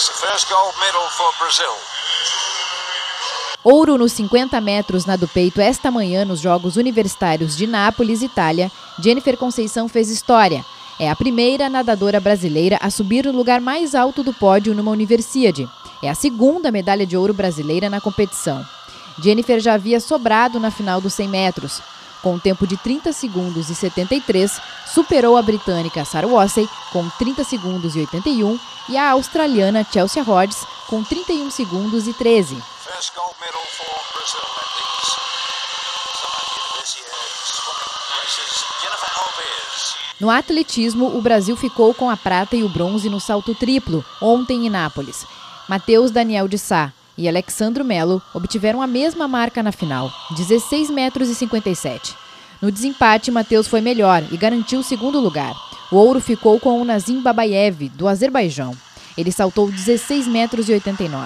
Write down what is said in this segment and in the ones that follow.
Ouro nos 50 metros nado peito esta manhã nos Jogos Universitários de Nápoles, Itália. Jennifer Conceição fez história. É a primeira nadadora brasileira a subir no lugar mais alto do pódio numa universidade. É a segunda medalha de ouro brasileira na competição. Jennifer já havia sobrado na final dos 100 metros. Com um tempo de 30 segundos e 73, superou a britânica Sarah Wassey com 30 segundos e 81 e a australiana Chelsea Rhodes com 31 segundos e 13. No atletismo, o Brasil ficou com a prata e o bronze no salto triplo, ontem em Nápoles. Matheus Daniel de Sá e Alexandro Melo obtiveram a mesma marca na final, 16 metros e 57. No desempate, Matheus foi melhor e garantiu o segundo lugar. O ouro ficou com o Nazim Babayev, do Azerbaijão. Ele saltou 16 metros e 89.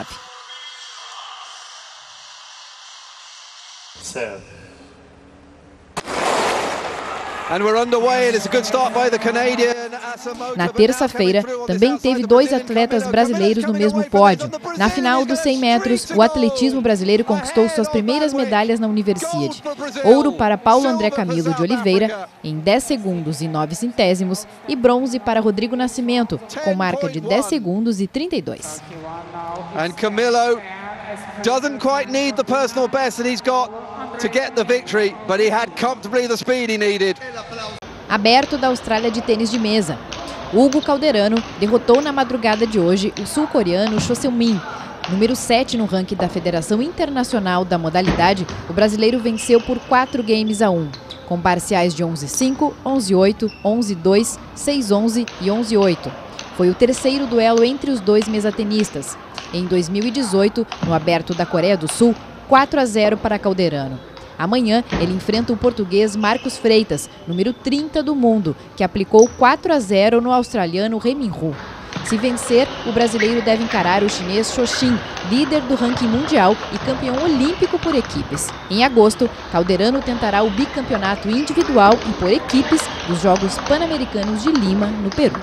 Na terça-feira, também teve dois atletas brasileiros no mesmo pódio. Na final dos 100 metros, o atletismo brasileiro conquistou suas primeiras medalhas na Universiade. Ouro para Paulo André Camilo de Oliveira, em 10 segundos e 9 centésimos, e bronze para Rodrigo Nascimento, com marca de 10 segundos e 32. And Camilo doesn't quite need the personal best that he's got to get the victory, but he had comfortably the speed he needed. Aberto da Austrália de tênis de mesa. Hugo Calderano derrotou na madrugada de hoje o sul-coreano Cho Seung-min. Número 7 no ranking da Federação Internacional da modalidade, o brasileiro venceu por 4 games a 1, com parciais de 11-5, 11-8, 11-2, 6-11 e 11-8. Foi o terceiro duelo entre os dois mesatenistas. Em 2018, no Aberto da Coreia do Sul, 4-0 para Calderano. Amanhã, ele enfrenta o português Marcos Freitas, número 30 do mundo, que aplicou 4-0 no australiano He Min-woo. Se vencer, o brasileiro deve encarar o chinês Cho Xin, líder do ranking mundial e campeão olímpico por equipes. Em agosto, Calderano tentará o bicampeonato individual e por equipes dos Jogos Pan-Americanos de Lima, no Peru.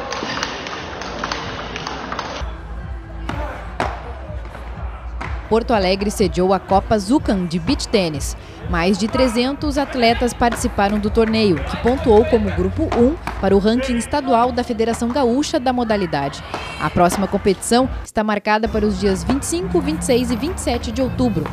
Porto Alegre sediou a Copa Zucan de beach tênis. Mais de 300 atletas participaram do torneio, que pontuou como grupo 1 para o ranking estadual da Federação Gaúcha da modalidade. A próxima competição está marcada para os dias 25, 26 e 27 de outubro.